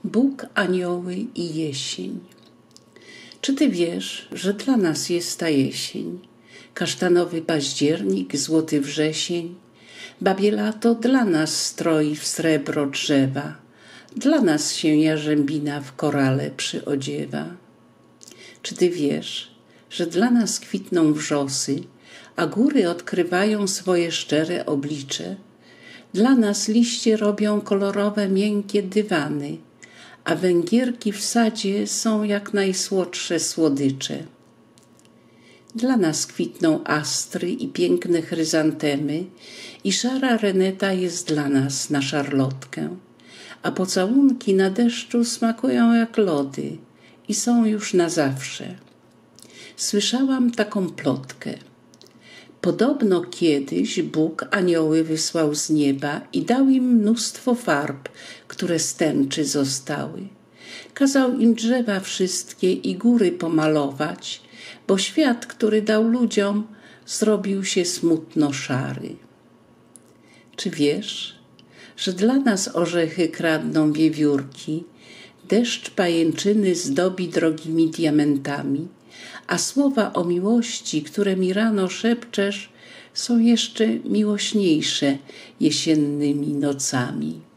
Bóg, anioły i jesień. Czy ty wiesz, że dla nas jest ta jesień? Kasztanowy październik, złoty wrzesień, babie lato dla nas stroi w srebro drzewa, dla nas się jarzębina w korale przyodziewa. Czy ty wiesz, że dla nas kwitną wrzosy, a góry odkrywają swoje szczere oblicze? Dla nas liście robią kolorowe, miękkie dywany, a węgierki w sadzie są jak najsłodsze słodycze. Dla nas kwitną astry i piękne chryzantemy i szara reneta jest dla nas na szarlotkę, a pocałunki na deszczu smakują jak lody i są już na zawsze. Słyszałam taką plotkę. Podobno kiedyś Bóg anioły wysłał z nieba i dał im mnóstwo farb, które z tęczy zostały. Kazał im drzewa wszystkie i góry pomalować, bo świat, który dał ludziom, zrobił się smutno szary. Czy wiesz, że dla nas orzechy kradną wiewiórki, deszcz pajęczyny zdobi drogimi diamentami, a słowa o miłości, które mi rano szepczesz, są jeszcze miłośniejsze jesiennymi nocami.